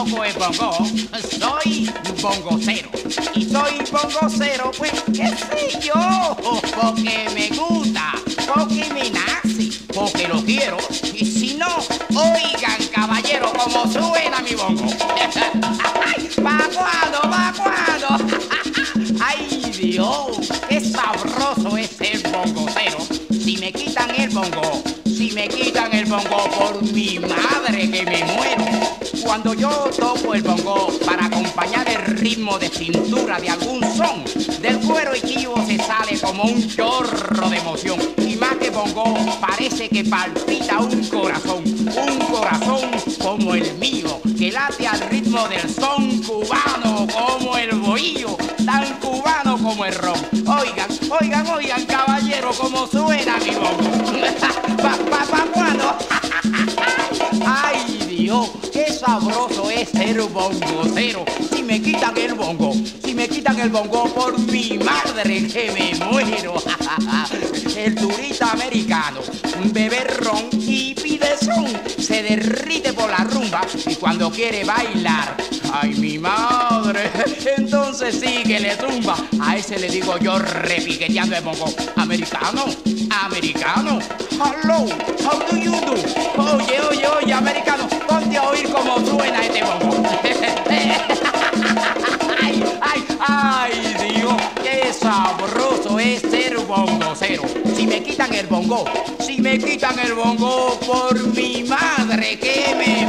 toco el bongo, soy bongocero. Y soy bongocero, pues, qué sé yo, porque me gusta, porque me nace, porque lo quiero. Y si no, oigan, caballero, como suena mi bongo. ¿Pa' cuándo? ¿Pa' cuándo? ¡Ay, Dios! ¡Qué sabroso es el bongocero! Si me quitan el bongo, si me quitan el bongo, por mi madre que me muero. Cuando yo toco el bongo para acompañar el ritmo de cintura de algún son, del cuero y chivo se sale como un chorro de emoción. Y más que bongo, parece que palpita un corazón como el mío, que late al ritmo del son cubano, como el bohío, tan cubano como el ron. Oigan, oigan, oigan, caballero, como suena mi bongo. ¿Pa' cuándo? ¡Ay, Dios! ¡Qué sabroso es ser bongocero! Si me quitan el bongo, si me quitan el bongo, por mi madre que me muero. El turista americano bebe ron y pide son, se derrite por la rumba y cuando quiere bailar, ¡ay, mi madre! Entonces sí que le zumba. A ese le digo yo repiqueteando el bongo. Americano, americano, hello, how do you do? Oye, oye, oye, americano, ponte a oír cómo suena este bongo. Ay, ay, ay, Dios, qué sabroso es ser bongocero. Si me quitan el bongo, si me quitan el bongo, por mi madre que me